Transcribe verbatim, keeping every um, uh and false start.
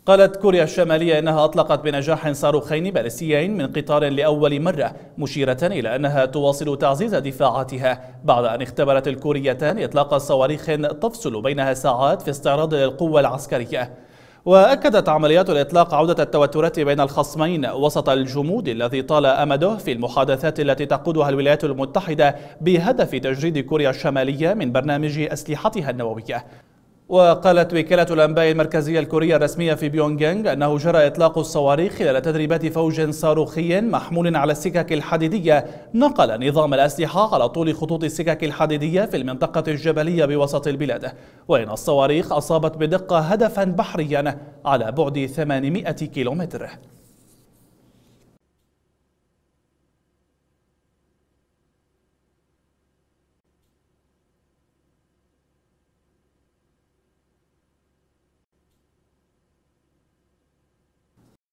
قالت كوريا الشمالية إنها أطلقت بنجاح صاروخين باليستيين من قطار لأول مرة، مشيرة إلى أنها تواصل تعزيز دفاعاتها بعد أن اختبرت الكوريتان إطلاق صواريخ تفصل بينها ساعات في استعراض للقوة العسكرية. وأكدت عمليات الإطلاق عودة التوترات بين الخصمين وسط الجمود الذي طال أمده في المحادثات التي تقودها الولايات المتحدة بهدف تجريد كوريا الشمالية من برنامج أسلحتها النووية. وقالت وكالة الأنباء المركزية الكورية الرسمية في بيونغ يانغ أنه جرى إطلاق الصواريخ خلال تدريبات فوج صاروخي محمول على السكك الحديدية نقل نظام الأسلحة على طول خطوط السكك الحديدية في المنطقة الجبلية بوسط البلاد، وإن الصواريخ أصابت بدقة هدفا بحريا على بعد ثمانمائة كيلومتر.